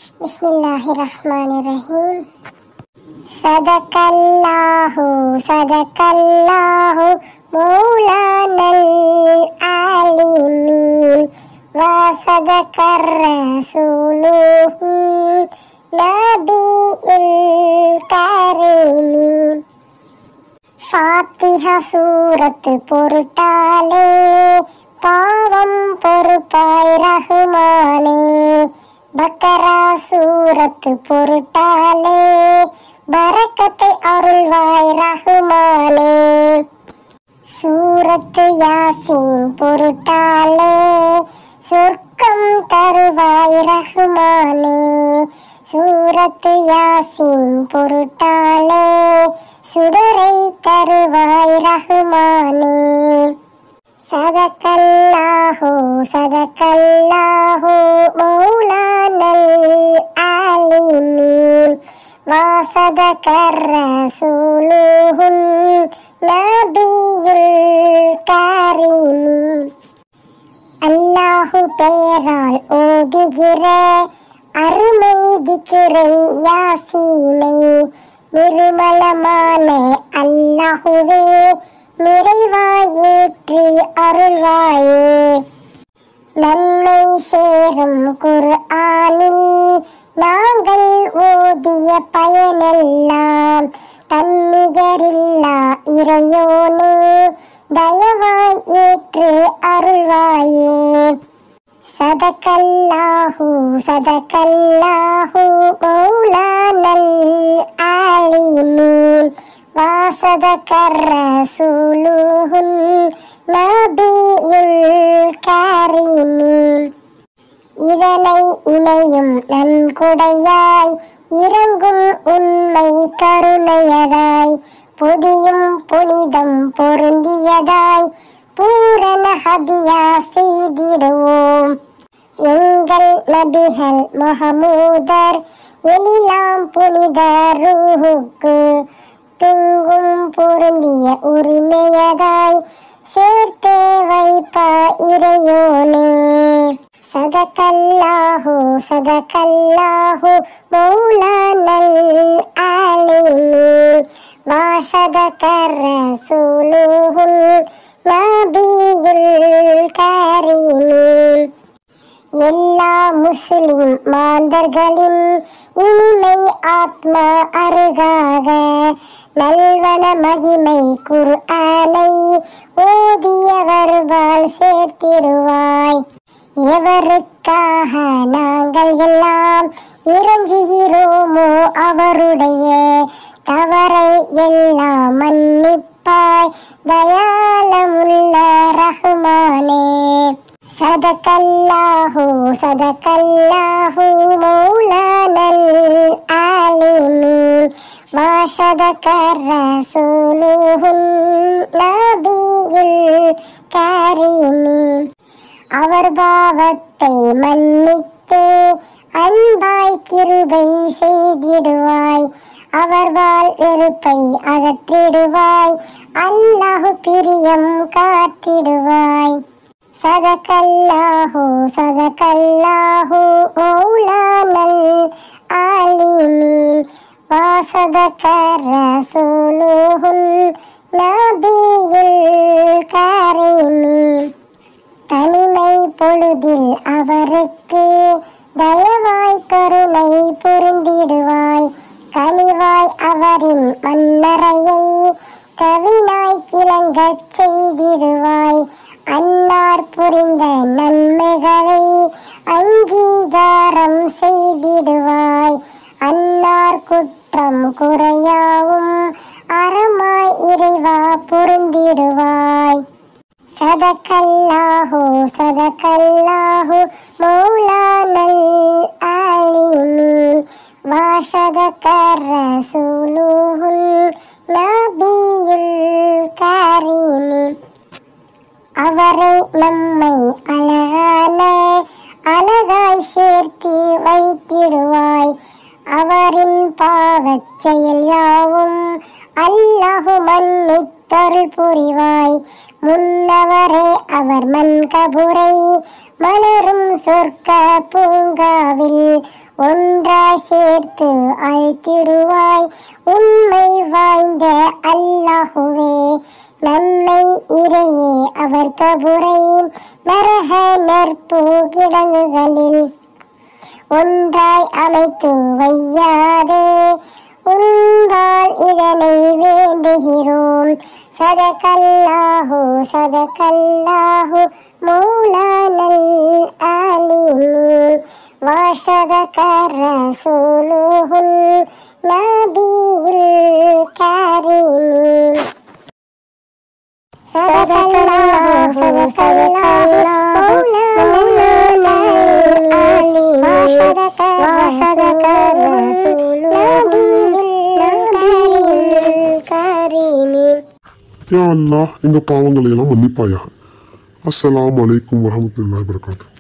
Bismillahirrahmanirrahim. Sadakallahu maulanal alimin wa sadakar rasuluhu nabiyul karimin. Fatihah surat பொருட்டாலே பாவம் பொறுப்பாய் ரஹ்மானே. பக்கரா சூரத்து பொருட்டாலே பரக்கத்தை அருள்வாய் ரஹ்மானே. சூரத்து யாசீன் பொருட்டாலே சொர்க்கம் தருவாய் ரஹ்மானே. சூரத்து யாசீன் பொருட்டாலே சுடரை தருவாய் ரஹ்மானே. சதகல்லாஹு மௌலானல் ஆலிமீன் வா சதகர் ரசூலுஹுன் நபியுல் கரீமீன். அல்லாஹு பெயரால் ஓதுகிற அருமை திக்ரை யாசீனை நிர்மலமான அல்லாஹுவே நிறைவாய் ஏற்றி அருள்வாயே. நன்மை சேரும் குர்ஆனில் நாங்கள் ஓதிய பயனெல்லாம் தன்னிகரில்லா இறையோனே தயவாய் ஏற்று அருள்வாயே. சதகல்லாஹு மௌலானல் ஆலிமீன் வா சதகர் ரசூலுஹுன் நபியுல் கரீமீன். இதனை இணையும் நன்கொடையாய் இறங்கும் உண்மை கருணையதாய் பொதியும் புனிதம் பொருந்தியதாய் பூரண ஹதியா செய்திடுவோம். எங்கள் நபிகள் மஹமூதர் எழிலாம் புனித ரூஹுக்கு துங்கும் பொருந்திய உரிமையதாய் சேர்த்தே வைப்பா இறையோனே. சதகல்லாஹு மௌலானல் ஆலிமீன் வா சதகர் ரசூலுஹுன் நபியுல் கரீமீன். எல்லா முஸ்லிம் மாந்தர்களின் இனிமை ஆத்மா அருகாக நல்வன மகிமை குர்ஆனை ஓதியவர் வாழ் சேர்த்திடுவாய். எவருக்காக நாங்கள் எல்லாம் இறைஞ்சுகிறோமோ அவருடைய தவறை எல்லாம் மன்னிப்பாய் தயாளமுள்ள ரஹ்மானே. சதகல்லாஹு மௌலானல் ஆலிமீன் வா சதகர் ரசூலுஹுன் நபியுல் கரீமீன். அவர் பாவத்தை மன்னித்து அன்பாய் கிருபை செய்திடுவாய். அவர் வாழ் வெறுப்பை அகற்றிடுவாய். அல்லாஹு பிரியம் காட்டிடுவாய். சதகல்லாஹு மௌலானல் ஆலிமீன் வா சதகர் ரசூலுஹுன் நபியுல் கரீமீன். தனிமை பொழுதில் அவருக்கு தயவாய் கருணை புரிந்திடுவாய். கனிவாய் அவரின் மன்னரையை கவினாய் கிளங்கச் செய்திடுவாய். அன்னார் புரிந்த நன்மைகளை அங்கீகாரம் செய்திடுவாய். அன்னார் குற்றம் குறையாவும் அறமாய் இறைவா புரிந்திடுவாய். சதகல்லாஹு மௌலானல் ஆலிமீன் வா சதகர் ரசூலுஹுன் நபியுல் கரீமீன். அவரை நம்மை அழகாய் சேர்த்து வைத்திடுவாய். அவரின் பாவச் செயல் யாவும் அல்லாஹு மன்னித்தருள் புரிவாய். முன்னவரே அவர் மன்கபுரை மலரும் சொர்க்க பூங்காவில் ஒன்றாய் சேர்த்து அழைத்திடுவாய் உண்மை வாய்ந்த அல்லாஹுவே. நம்மை இறையே அவர் கபுரை நரக நெருப்பு கிடங்குகளில் ஒன்றாய் அமைத்து வையாதே உன்பால் இதனை வேண்டுகிறோம். சதகல்லாஹு சதகல்லாஹு மௌலானல் ஆலிமீன் வஸதக ரசூலுஹுல் நபியுல் கரீம். சதகல்லாஹு சதகல்லாஹு மௌலானல் ஆலிமீன் வஸதக ரசூலுல் நபியுல் கரீம். யா அல்லாஹ், எங்க பாவங்களை எல்லாம் மன்னிப்பாயாக. அஸ்ஸலாமு அலைக்கும் வரஹ்மத்துல்லாஹி வபரகாத்துஹு.